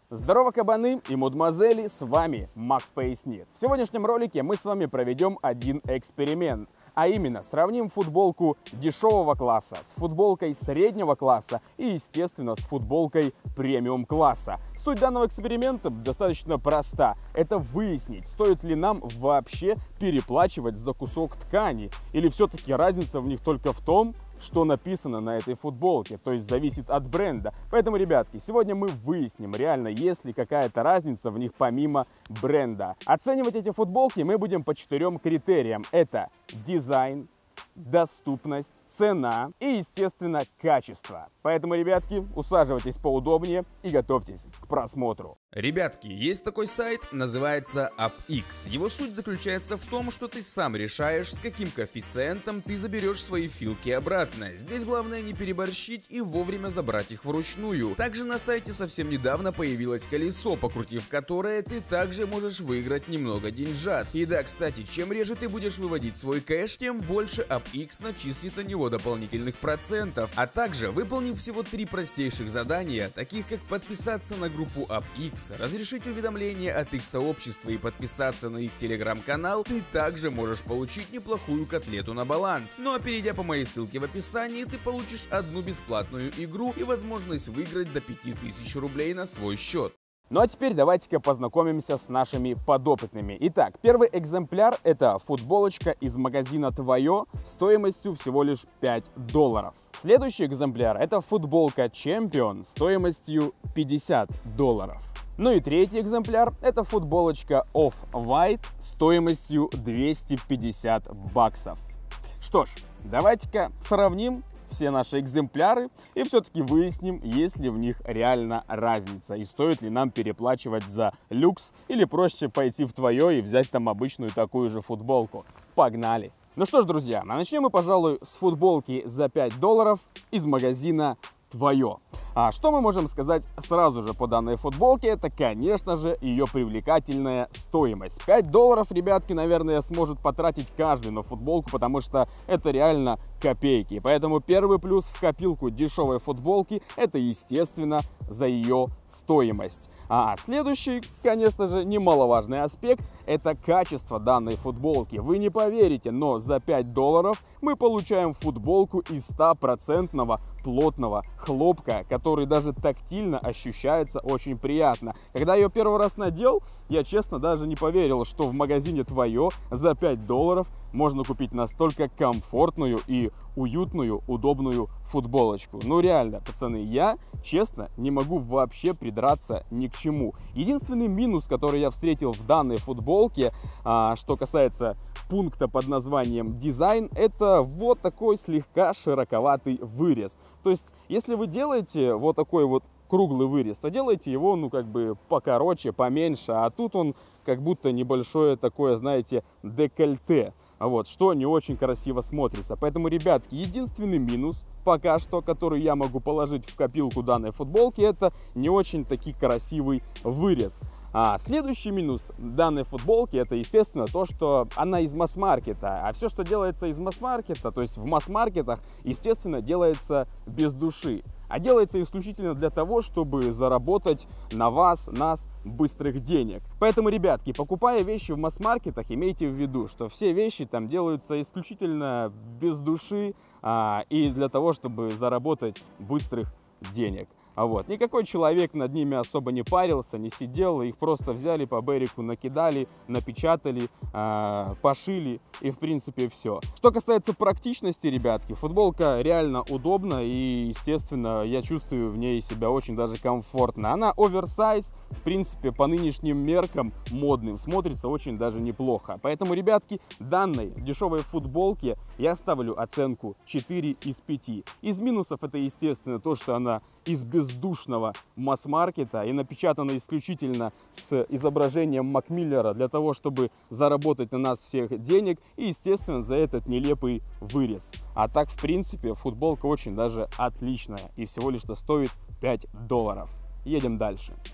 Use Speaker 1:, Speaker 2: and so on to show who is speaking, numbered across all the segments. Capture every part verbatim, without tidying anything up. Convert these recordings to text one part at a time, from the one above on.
Speaker 1: Здорово, кабаны и мадемуазели, с вами Макс Пояснит. В сегодняшнем ролике мы с вами проведем один эксперимент, а именно сравним футболку дешевого класса с футболкой среднего класса и, естественно, с футболкой премиум класса. Суть данного эксперимента достаточно проста. Это выяснить, стоит ли нам вообще переплачивать за кусок ткани, или все-таки разница в них только в том, что написано на этой футболке, то есть зависит от бренда. Поэтому, ребятки, сегодня мы выясним, реально есть ли какая-то разница в них помимо бренда. Оценивать эти футболки мы будем по четырем критериям. Это дизайн, доступность, цена и, естественно, качество. Поэтому, ребятки, усаживайтесь поудобнее и готовьтесь к просмотру.
Speaker 2: Ребятки, есть такой сайт, называется UpX. Его суть заключается в том, что ты сам решаешь, с каким коэффициентом ты заберешь свои филки обратно. Здесь главное не переборщить и вовремя забрать их вручную. Также на сайте совсем недавно появилось колесо, покрутив которое ты также можешь выиграть немного деньжат. И да, кстати, чем реже ты будешь выводить свой кэш, тем больше UpX начислит на него дополнительных процентов. А также, выполнив всего три простейших задания, таких как подписаться на группу UpX, разрешить уведомления от их сообщества и подписаться на их телеграм-канал, ты также можешь получить неплохую котлету на баланс. Ну а перейдя по моей ссылке в описании, ты получишь одну бесплатную игру и возможность выиграть до пяти тысяч рублей на свой счет.
Speaker 1: Ну а теперь давайте-ка познакомимся с нашими подопытными. Итак, первый экземпляр — это футболочка из магазина Твое стоимостью всего лишь пять долларов. Следующий экземпляр — это футболка Champion стоимостью пятьдесят долларов. Ну и третий экземпляр — это футболочка Off-White стоимостью двести пятьдесят баксов. Что ж, давайте-ка сравним все наши экземпляры и все-таки выясним, есть ли в них реально разница и стоит ли нам переплачивать за люкс или проще пойти в Твое и взять там обычную такую же футболку. Погнали! Ну что ж, друзья, а начнем мы, пожалуй, с футболки за пять долларов из магазина Твое. А что мы можем сказать сразу же по данной футболке? Это, конечно же, ее привлекательная стоимость. пять долларов, ребятки, наверное, сможет потратить каждый на футболку, потому что это реально копейки. Поэтому первый плюс в копилку дешевой футболки — это, естественно, за ее стоимость. А следующий, конечно же, немаловажный аспект — это качество данной футболки. Вы не поверите, но за пять долларов мы получаем футболку из стопроцентного плотного хлопка, который даже тактильно ощущается очень приятно. Когда я ее первый раз надел, я честно даже не поверил, что в магазине Твое за пять долларов можно купить настолько комфортную и уютную, удобную футболочку. Ну реально, пацаны, я, честно, не могу вообще придраться ни к чему. Единственный минус, который я встретил в данной футболке, а, что касается пункта под названием дизайн, это вот такой слегка широковатый вырез. То есть, если вы делаете вот такой вот круглый вырез, то делайте его, ну, как бы покороче, поменьше, а тут он как будто небольшое такое, знаете, декольте. Вот, что не очень красиво смотрится. Поэтому, ребятки, единственный минус пока что, который я могу положить в копилку данной футболки, это не очень таки красивый вырез. А следующий минус данной футболки — это, естественно, то, что она из масс-маркета. А все, что делается из масс-маркета, то есть в масс-маркетах, естественно, делается без души. А делается исключительно для того, чтобы заработать на вас, нас, быстрых денег. Поэтому, ребятки, покупая вещи в масс-маркетах, имейте в виду, что все вещи там делаются исключительно без души а, и для того, чтобы заработать быстрых денег. А вот, никакой человек над ними особо не парился, не сидел, их просто взяли по берегу, накидали, напечатали, э, пошили и в принципе все. Что касается практичности, ребятки, футболка реально удобна и, естественно, я чувствую в ней себя очень даже комфортно. Она оверсайз, в принципе, по нынешним меркам модным, смотрится очень даже неплохо. Поэтому, ребятки, данной дешевой футболке я ставлю оценку четыре из пяти. Из минусов это, естественно, то, что она из бездушного масс-маркета и напечатана исключительно с изображением Макмиллера для того, чтобы заработать на нас всех денег и, естественно, за этот нелепый вырез. А так, в принципе, футболка очень даже отличная и всего лишь стоит пять долларов. Едем дальше.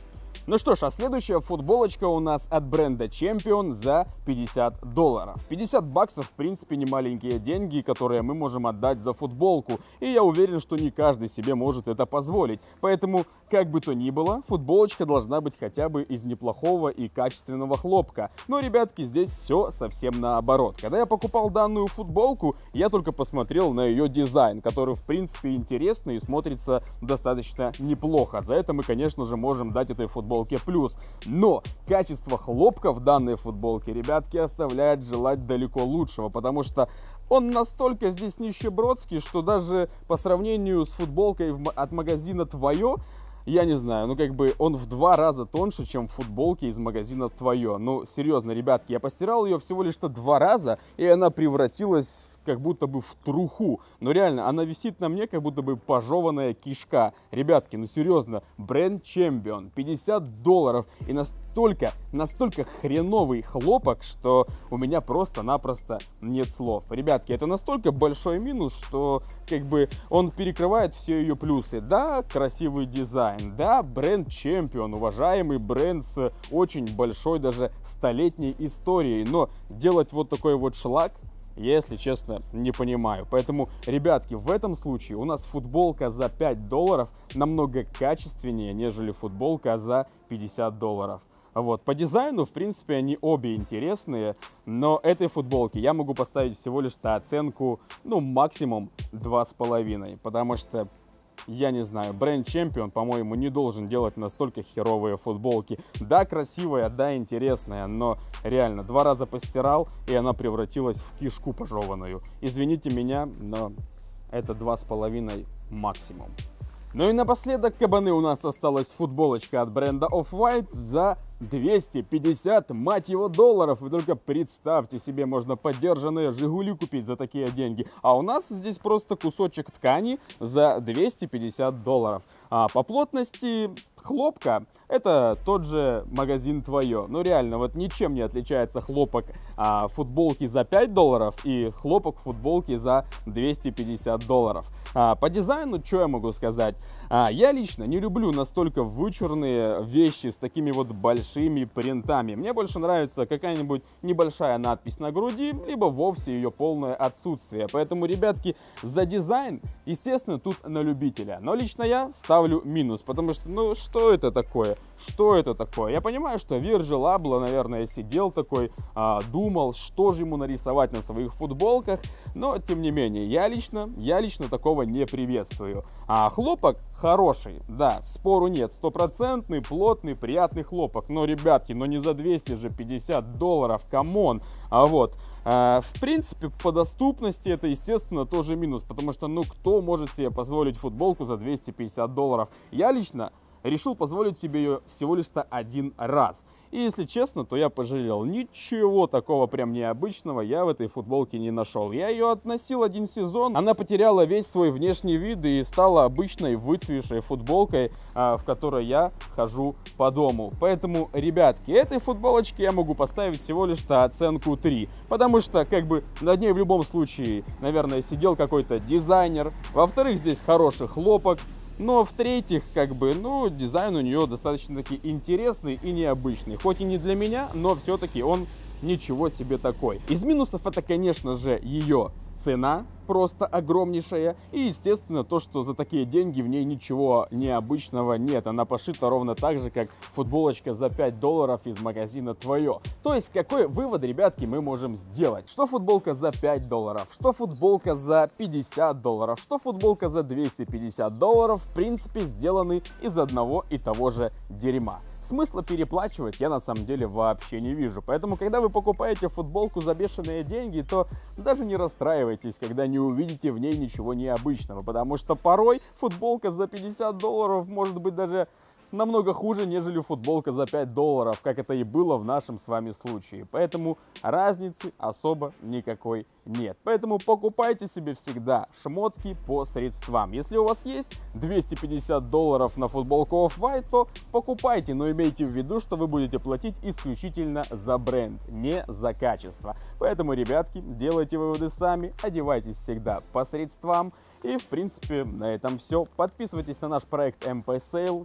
Speaker 1: Ну что ж, а следующая футболочка у нас от бренда Champion за пятьдесят долларов. пятьдесят баксов, в принципе, не маленькие деньги, которые мы можем отдать за футболку. И я уверен, что не каждый себе может это позволить. Поэтому, как бы то ни было, футболочка должна быть хотя бы из неплохого и качественного хлопка. Но, ребятки, здесь все совсем наоборот. Когда я покупал данную футболку, я только посмотрел на ее дизайн, который, в принципе, интересный и смотрится достаточно неплохо. За это мы, конечно же, можем дать этой футболке плюс. Но качество хлопка в данной футболке, ребятки, оставляет желать далеко лучшего, потому что он настолько здесь нищебродский, что даже по сравнению с футболкой от магазина «Твое», я не знаю, ну как бы он в два раза тоньше, чем в футболке из магазина «Твое». Ну, серьезно, ребятки, я постирал ее всего лишь-то два раза, и она превратилась как будто бы в труху. Но реально, она висит на мне, как будто бы пожеванная кишка. Ребятки, ну серьезно, бренд Champion, пятьдесят долларов. И настолько, настолько хреновый хлопок, что у меня просто-напросто нет слов. Ребятки, это настолько большой минус, что как бы он перекрывает все ее плюсы. Да, красивый дизайн, да, бренд Champion, уважаемый бренд с очень большой, даже столетней историей. Но делать вот такой вот шлак, если честно, не понимаю. Поэтому, ребятки, в этом случае у нас футболка за пять долларов намного качественнее, нежели футболка за пятьдесят долларов. Вот. По дизайну, в принципе, они обе интересные, но этой футболке я могу поставить всего лишь на оценку, ну, максимум два с половиной, потому что, я не знаю, бренд Champion, по-моему, не должен делать настолько херовые футболки. Да, красивая, да, интересная, но реально, два раза постирал, и она превратилась в кишку пожеванную. Извините меня, но это два с половиной максимум. Ну и напоследок, кабаны, у нас осталась футболочка от бренда Off-White за двести пятьдесят, мать его, долларов. Вы только представьте себе, можно подержанные «Жигули» купить за такие деньги. А у нас здесь просто кусочек ткани за двести пятьдесят долларов. А по плотности хлопка это тот же магазин «Твое». Ну реально, вот ничем не отличается хлопок а, футболки за пять долларов и хлопок футболки за двести пятьдесят долларов. А, по дизайну, что я могу сказать? А, я лично не люблю настолько вычурные вещи с такими вот большими принтами. Мне больше нравится какая-нибудь небольшая надпись на груди, либо вовсе ее полное отсутствие. Поэтому, ребятки, за дизайн, естественно, тут на любителя. Но лично я ставлю минус, потому что, ну, что это такое? Что это такое? Я понимаю, что Virgil Abloh, наверное, сидел такой, а, думал, что же ему нарисовать на своих футболках, но, тем не менее, я лично, я лично такого не приветствую. А хлопок хороший, да, спору нет, стопроцентный, плотный, приятный хлопок. Но, ребятки, но не за двести же пятьдесят долларов, камон. А вот, а, в принципе, по доступности это, естественно, тоже минус, потому что, ну, кто может себе позволить футболку за двести пятьдесят долларов? Я лично решил позволить себе ее всего лишь-то один раз. И если честно, то я пожалел. Ничего такого прям необычного я в этой футболке не нашел. Я ее относил один сезон, она потеряла весь свой внешний вид и стала обычной выцветшей футболкой, в которой я хожу по дому. Поэтому, ребятки, этой футболочке я могу поставить всего лишь-то оценку три. Потому что, как бы, над ней в любом случае, наверное, сидел какой-то дизайнер. Во-вторых, здесь хороший хлопок. Но в-третьих, как бы, ну, дизайн у нее достаточно-таки интересный и необычный. Хоть и не для меня, но все-таки он ничего себе такой. Из минусов это, конечно же, ее цена просто огромнейшая. И, естественно, то, что за такие деньги в ней ничего необычного нет. Она пошита ровно так же, как футболочка за пять долларов из магазина «Твое». То есть, какой вывод, ребятки, мы можем сделать? Что футболка за пять долларов, что футболка за пятьдесят долларов, что футболка за двести пятьдесят долларов, в принципе, сделаны из одного и того же дерьма. Смысла переплачивать я на самом деле вообще не вижу. Поэтому, когда вы покупаете футболку за бешеные деньги, то даже не расстраивайтесь, когда не увидите в ней ничего необычного. Потому что порой футболка за пятьдесят долларов может быть даже намного хуже, нежели футболка за пять долларов, как это и было в нашем с вами случае. Поэтому разницы особо никакой нет. Поэтому покупайте себе всегда шмотки по средствам. Если у вас есть двести пятьдесят долларов на футболку Off-White, то покупайте, но имейте в виду, что вы будете платить исключительно за бренд, не за качество. Поэтому, ребятки, делайте выводы сами, одевайтесь всегда по средствам. И, в принципе, на этом все. Подписывайтесь на наш проект эм пэ Sale, где мы скидываем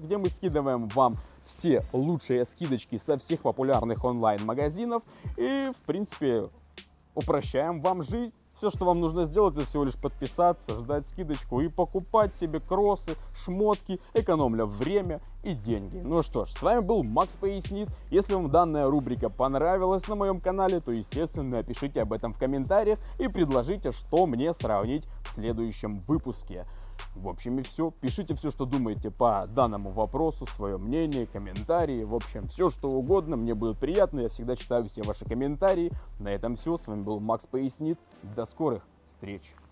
Speaker 1: скидываем вам все лучшие скидочки со всех популярных онлайн-магазинов и, в принципе, упрощаем вам жизнь. Все, что вам нужно сделать, это всего лишь подписаться, ждать скидочку и покупать себе кроссы, шмотки, экономля время и деньги. Ну что ж, с вами был Макс Пояснит. Если вам данная рубрика понравилась на моем канале, то, естественно, напишите об этом в комментариях и предложите, что мне сравнить в следующем выпуске. В общем и все. Пишите все, что думаете по данному вопросу, свое мнение, комментарии. В общем, все, что угодно. Мне будет приятно. Я всегда читаю все ваши комментарии. На этом все. С вами был Макс Пояснит. До скорых встреч.